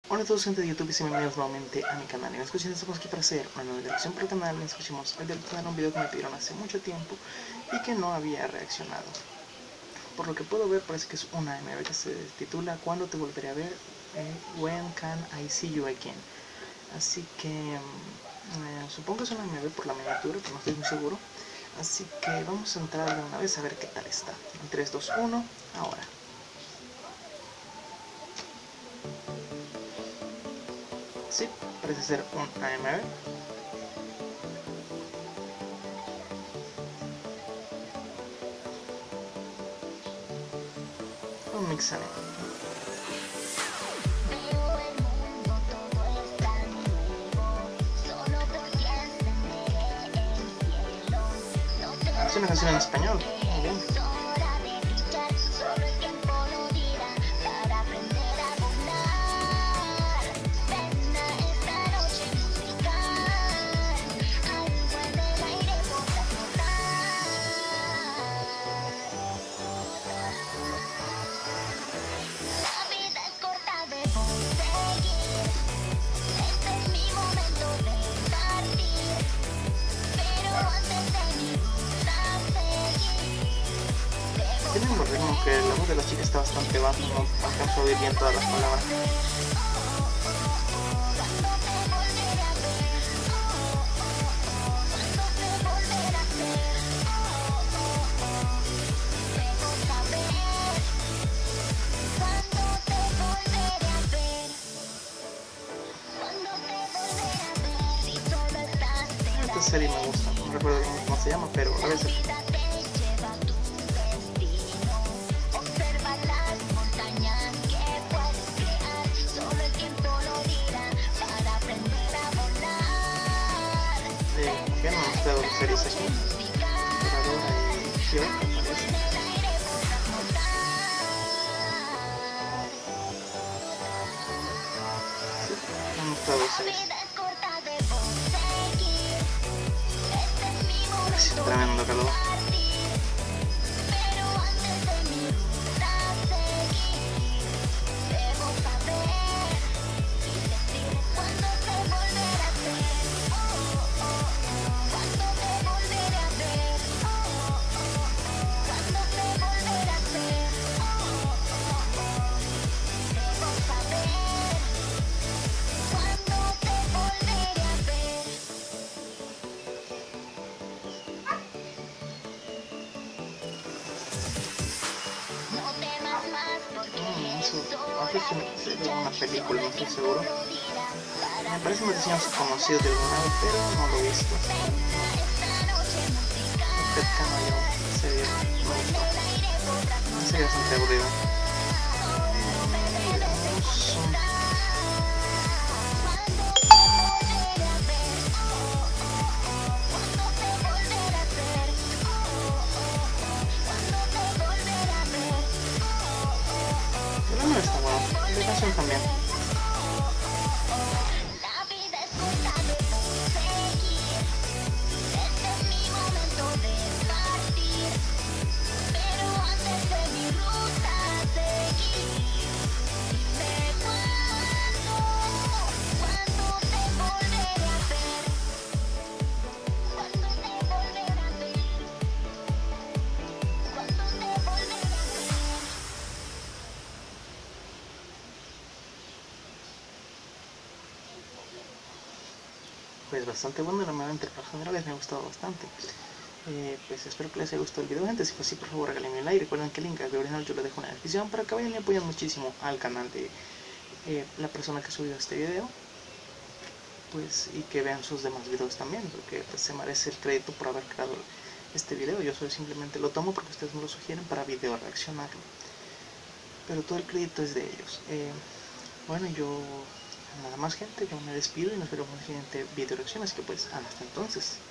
Hola a todos, gente de YouTube, y bienvenidos nuevamente a mi canal. En esta ocasión estamos aquí para hacer una nueva dirección para el canal. En esta ocasión vamos a direccionar un video que me pidieron hace mucho tiempo y que no había reaccionado. Por lo que puedo ver, parece que es una AMV que se titula ¿Cuándo te volveré a ver? When can I see you again? Así que supongo que es una AMV por la miniatura, pero no estoy muy seguro. Así que vamos a entrar de una vez a ver qué tal está. En 3, 2, 1, ahora. Sí, parece ser un AMV. Un mix anime. Es una canción en español, muy bien. Tiene un ritmo que la voz de la chica está bastante baja, no alcanzo a oír bien todas las palabras. Esta serie me gusta, no recuerdo cómo se llama, pero a veces. ¿Qué no han mostrado las series aquí? Operadora y Kyo, me parece. Sí, han mostrado series. Sí, tremendo calor. Aunque sería una película, no estoy seguro. Me parece un diseño conocido de algún lado, pero no lo he visto. Usted Kamayo, serie me gustó. Una serie bastante aburrida. No está bueno, la canción también. Pues bastante bueno, la manera entre los generales me ha gustado bastante. Pues espero que les haya gustado el video, gente. Si fue así, por favor regálenme un like. Recuerden que el link al video original yo lo dejo en la descripción para que vayan y apoyen muchísimo al canal de la persona que subió este video, pues, y que vean sus demás videos también, porque pues, se merece el crédito por haber creado este video. Yo solo simplemente lo tomo porque ustedes me lo sugieren para video reaccionarlo, pero todo el crédito es de ellos. Bueno, yo nada más, gente, yo me despido y nos veremos en el siguiente video reacción, así que pues hasta entonces.